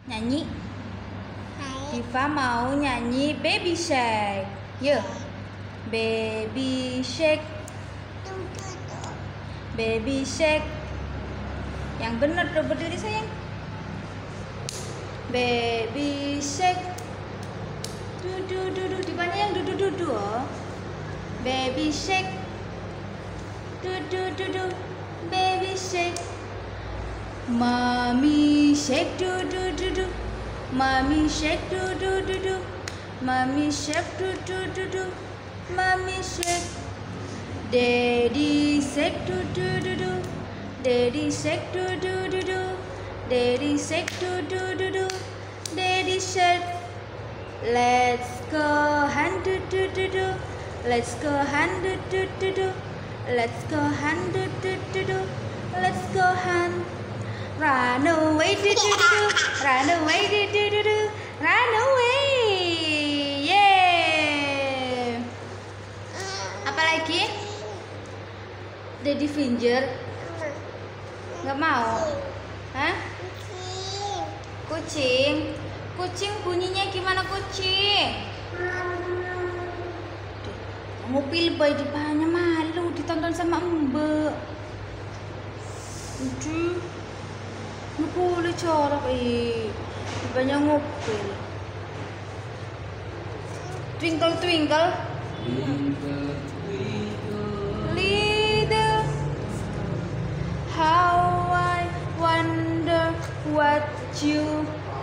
Nyanyi. Diva mau nyanyi Baby Shark. Yuk. Baby Shark. Baby Shark. Yang benar tuh, berdiri sayang. Baby Shark. Dudu. Divanya yang dudu. Oh. Baby Shark. Dudu. Baby Shark. Mommy Shark. Dudu. Mommy Shark. Dudu. Mommy Shark. Dudu. Mommy Shark. Daddy Shark. Dudu. Daddy Shark. Dudu. Daddy Shark. Dudu. Daddy Shark. Let's go hunt. Dudu. Let's go hunt. Dudu. Let's go hunt. Dudu. Let's go hunt. Run away. Dudu. Run away. Dudu. Run away. Yeah. Apa lagi? Daddy Finger. Nggak mau? Hah? Kucing. Kucing bunyinya gimana kucing? Ngupil bayi di pahanya malu ditonton sama mbak. Udah. Nggak boleh corak banyak ngupil. Twinkle twinkle. Little. How I wonder what you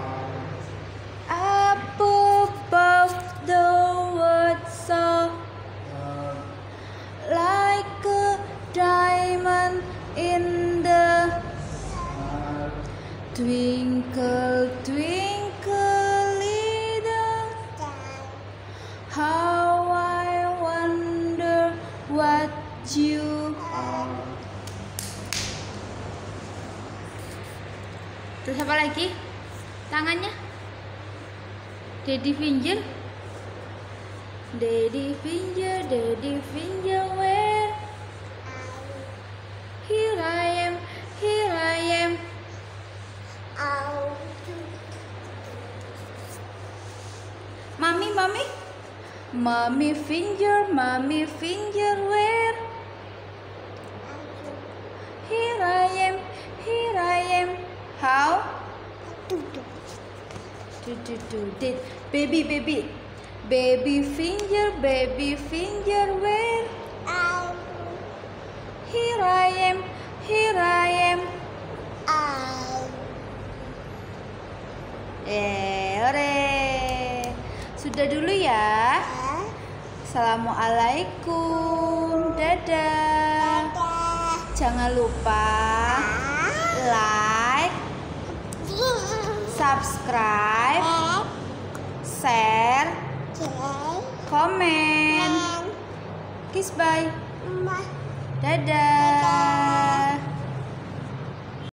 up above the world so like a diamond in the twinkle twinkle little how I wonder what you are. Terus apa lagi? Tangannya Daddy Finger. Daddy Finger where? Here I am. Mommy Finger where? Here I am. How? Baby Finger where? Here I am. Ore. Sudah dulu ya. Assalamualaikum. Dadah. Jangan lupa like, subscribe, share, komen. Kiss bye. Dadah.